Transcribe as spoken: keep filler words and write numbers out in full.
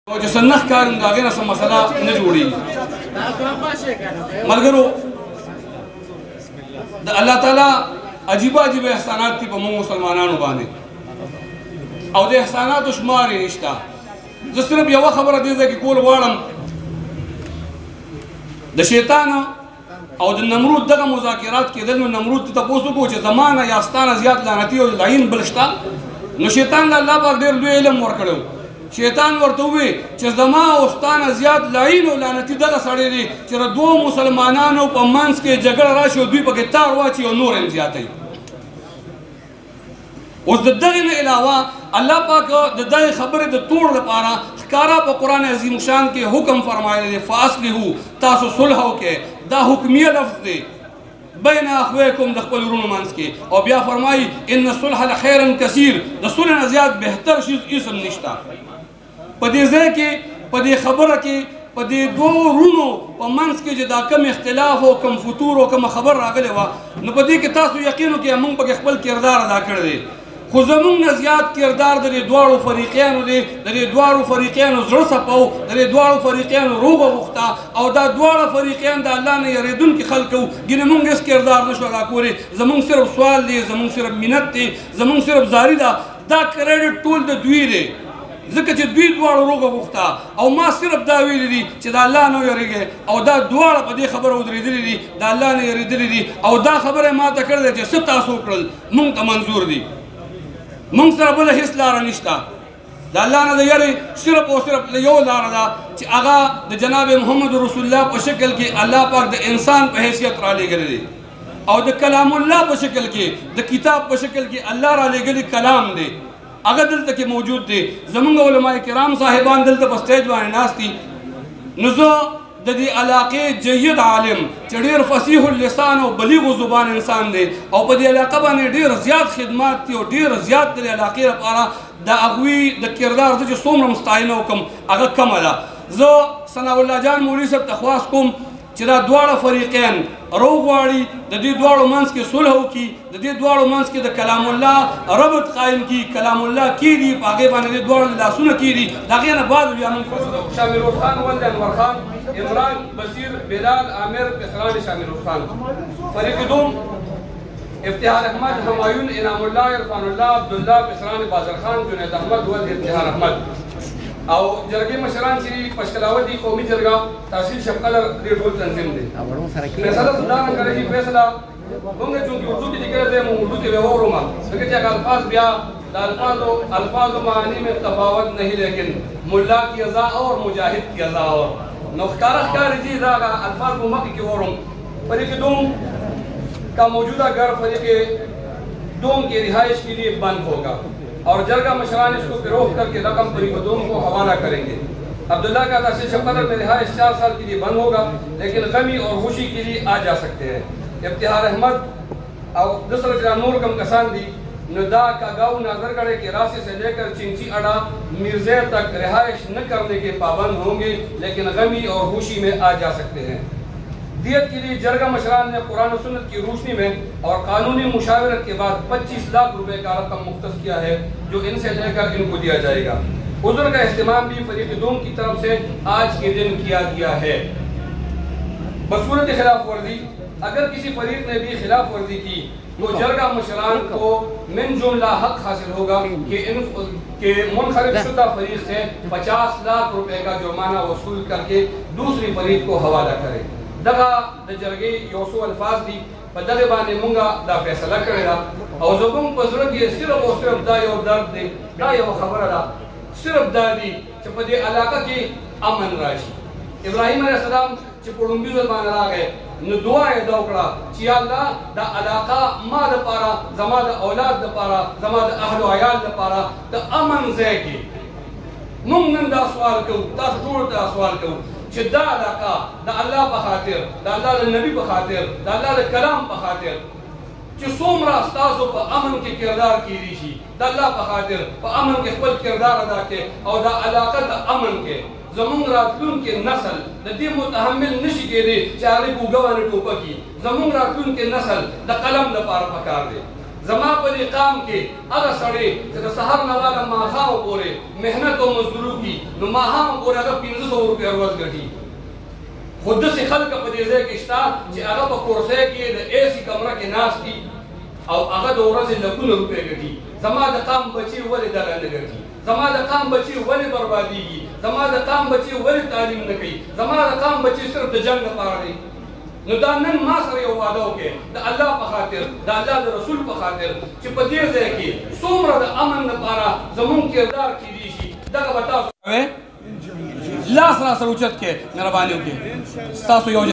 او چې سنخ کار دا غیر سم مسله نه جوړي ملګرو د الله تعالی عجیب عجیب احسانات دي په موږ مسلمانانو باندې او د احساناتو شمار یې نشته. زه صرف یوه خبره دې ځای کې کول غواړم. د شیطان او د نمرود دغه مذاکرات کېدل، نو نمرود ته تپوس وکړو چې زما نه یا ستا نه زیات لعنتي او لعین بل شته؟ نو شیطان له الله پاک ډېر لوی علم ورکړی. شیطان ورته ووی چې زما او ستا نه زیات لعین او لعنتي دغه سړی دی چې د دوو مسلمانانو په منځ کې جګړه راشي او دوی پکې تار واچي او نور یې زیاتوي. اوس د دغې نه علاوه الله پاک د دغې خبرې د توړ لپاره ښکارا په قرآن عظیم شان کې حکم فرمایلی دی فاصلحو، تاسو صلح وکړئ. دا حکمیه لفظ دی بین اخویکم، د خپل ورونو منځ کې. او بیا فرمایي ان الصلح لخیر کثیر، د صلح نه زیات بهتر شي اسم نشته. په دې ځای کې په دې خبره کې په دې دوو ورونو په منځ کې چې دا کم اختلاف او کم فتور او کم خبر راغلی وه، نو په دې کې تاسو یقین وکړئ موږ پکې خپل کردار ادا کړی دی. خو زموږ نه زیات کردار د دې دواړو فریقیانو دی. د دې دواړو فریقیانو زړه صفو، د دې دواړو فریقیانو روغه غوښته او دا دواړه فریقیان د الله نه یېرېدونکي خلک وو. ګینې موږ هېڅ کردار نه شو ادا کولی. زموږ صرف سوال دی، زموږ صرف منت دی، زموږ صرف زاري ده. دا کریډټ ټول د دوی دی، ځکه چې دوی دواړو روغه غوښته او ما صرف دا ویلي دي چې د الله نه ویرېږئ، او دا دواړه په دې خبره ودرېدلي دي، د الله نه یېرېدلي دي. او دا خبره یې ماته کړې ده چې څه تاسو وکړل موږ ته منظور دي. موږ سره بله هېڅ لاره نشته. د الله نه د یېرې صرف او صرف یو لاره ده چې هغه د جناب محمد رسول الله په شکل کې الله پاک د انسان په حیثیت رالیږلی دی، او د کلام الله په شکل کې، د کتاب په شکل کې الله رالیږلی کلام دی، هغه دلته کې موجود دی. زمونږ علماء کرام صاحبان دلته په سټیج باندې ناست دي. نو زه د دې علاقې جید عالم چې ډېر فصیح اللسان او بلیغ الزبان انسان دی او په دې علاقه باندې ډېر زیات خدمات دي او ډېر زیات د دې علاقې لپاره د هغوی د کردار زه چې څومره مستعینه وکړم هغه کمه ده. زه ثناء الله جان مولوي صاحب ته خواست کوم چې دا دواړه فریقین روغ غواړي، د دې دواړو منځ کې صلح وکړي، د دې دواړو منځ کې د کلام الله ربط قایم کړي. کلام الله کېږي، په هغې باندې د دواړو لاسونه کېږي. د هغې نه بعد بیا موږ شامیروز خان ولد انور خان، عمران بصیر، بلال عامر، کسران شامیروز خان. فریق دوم افتخار احمد، همایون، انعام الله، عرفان الله، عبدالله، کسران بازر خان، جنید احمد ولد افتخار احمد. او جرګې مشران چې پشکلاوت دي قومي جرګه تحصیل شبقلر دې ټول تنظیم دی. فیصله سودان کړی چې فیصله موږ چونکې اردو کې لیکلی دی موږ اردو کې بیا واورو ما ځکه چې هغه الفاظ بیا د الفاظو الفاظ و معانی میں تفاوت نہیں لیکن ملا کی ازا اور مجاہد کی ازا اور. نو ښکاره ښکاري چې دا هغه الفاظ په مخکې کې واورم. فریق دوم کا موجودہ گھر فریق دوم کی رہائش کے لیے بند ہوگا اور جرگہ مشران اس کو فروخت کر کے رقم فریق دوم کو حوالہ کریں گے. عبداللہ کا تحصیل شبقلر میں رہائش چار سال کے لیے بند ہوگا لیکن غمی اور خوشی کے لیے آ جا سکتے ہیں. افتخار احمد اور دوسرا جرا نور کم کسان دی ندا کا گاؤں ناظر گڑھے کے راستے سے لے کر چنچی اڈا مرزے تک رہائش نہ کرنے کے پابند ہوں گے لیکن غمی اور خوشی میں آ جا سکتے ہیں. دیت کے لیے جرگہ مشران نے قرآن و سنت کی روشنی میں اور قانونی مشاورت کے بعد پچیس لاکھ روپے کا رقم مختص کیا ہے جو ان سے لے کر ان کو دیا جائے گا. عذر کا اہتمام بھی فریق دوم کی طرف سے آج کے دن کیا گیا ہے. بصورت خلاف ورزی اگر کسی فریق نے بھی خلاف ورزی کی تو جرگہ مشران کو من جملہ حق حاصل ہوگا کہ ان کہ منحرف شدہ فریق سے پچاس لاکھ روپے کا جرمانہ وصول کر کے دوسری فریق کو حوالہ کرے. دغه د جرګې یو څو الفاظ دي، په دغې باندې مونږ دا فیصله کړې ده او زموږ په زړه کې صرف او صرف دا یو درد دی، دا یو خبره ده، صرف دا دی چې په دې علاقه کې امن راشي. ابراهیم علیه السلام چې په ړومبي ځل باندې راغی نو دعا یې دا وکړه چې یا الله دا علاقه ما دپاره، زما د اولاد دپاره، زما د اهل و عیال دپاره د امن ځای کې. مونږ نن دا سوال کوو، تاسو ټولو ته دا سوال کوو چې دا علاقه د الله په خاطر، د الله د نبي په خاطر، د الله د کلام په خاطر چې څومره ستاسو په امن کې کردار کیدی شي، د الله په خاطر په امن کې خپل کردار ادا کړئ او دا علاقه د امن کې زمونږ راتلونکي نسل د دې متحمل نشي کېدی چې هغوی په اوږه باندې ټوپه کړي. زمونږ راتلونکي نسل د قلم دپاره پکار دی. زما په دې قام کې هغه سړی چې د سهار نه واله ماښام پورې محنت او مزدوري کوي نو ماښام پورې هغه پنځه سوه روپۍ ورځ ګټي. خو داسې خلک په دې ځای کې شته چې هغه په کورسۍ کې د اے سي کمره کې ناست دي او هغه د ورځې لکونه روپۍ ګټي. زما د قام بچي ولې دغه نه ګټي؟ زما د قام بچي ولې بربادېږي؟ زما د قام بچي ولې تعلیم نه کوي؟ زما د قام بچي صرف د جنګ لپاره دی. نو دا نن ما سره یو وعده وکړې د الله په خاطر د الله د رسول په خاطر چې په دې ځای کې څومره د امن لپاره زمونږ کردار کیدی شي دغه به تاسو لاس را سره اوچت کې مهرباني وکړئ. ستاسو یو